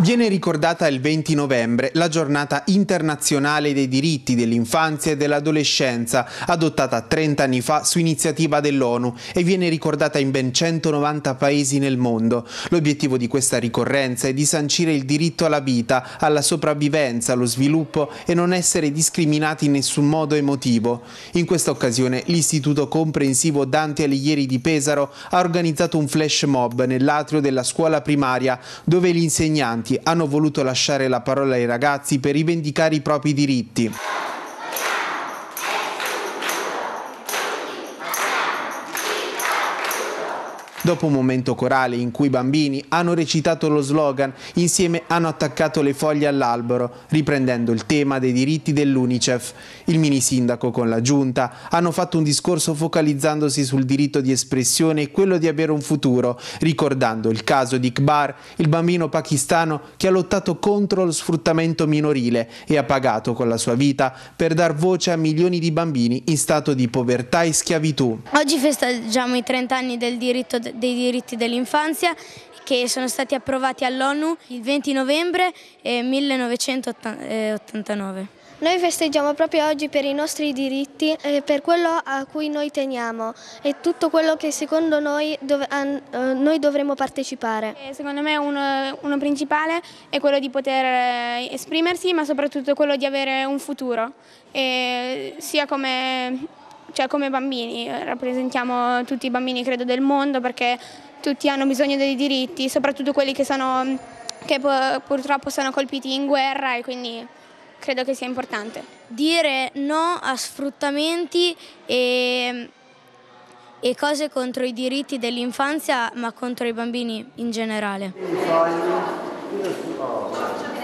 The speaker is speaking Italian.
Viene ricordata il 20 novembre la giornata internazionale dei diritti dell'infanzia e dell'adolescenza, adottata 30 anni fa su iniziativa dell'ONU e viene ricordata in ben 190 paesi nel mondo. L'obiettivo di questa ricorrenza è di sancire il diritto alla vita, alla sopravvivenza, allo sviluppo e non essere discriminati in nessun modo emotivo. In questa occasione l'Istituto Comprensivo Dante Alighieri di Pesaro ha organizzato un flash mob nell'atrio della scuola primaria dove gli insegnanti hanno voluto lasciare la parola ai ragazzi per rivendicare i propri diritti. Dopo un momento corale in cui i bambini hanno recitato lo slogan, insieme hanno attaccato le foglie all'albero, riprendendo il tema dei diritti dell'UNICEF. Il mini sindaco con la giunta hanno fatto un discorso focalizzandosi sul diritto di espressione e quello di avere un futuro, ricordando il caso di Iqbar, il bambino pakistano che ha lottato contro lo sfruttamento minorile e ha pagato con la sua vita per dar voce a milioni di bambini in stato di povertà e schiavitù. Oggi festeggiamo i 30 anni dei diritti dell'infanzia che sono stati approvati all'ONU il 20 novembre 1989. Noi festeggiamo proprio oggi per i nostri diritti e per quello a cui noi teniamo e tutto quello che secondo noi dovremmo partecipare. Secondo me uno principale è quello di poter esprimersi, ma soprattutto quello di avere un futuro, sia come bambini, rappresentiamo tutti i bambini credo del mondo perché tutti hanno bisogno dei diritti, soprattutto quelli che purtroppo sono colpiti in guerra e quindi credo che sia importante. Dire no a sfruttamenti e cose contro i diritti dell'infanzia ma contro i bambini in generale.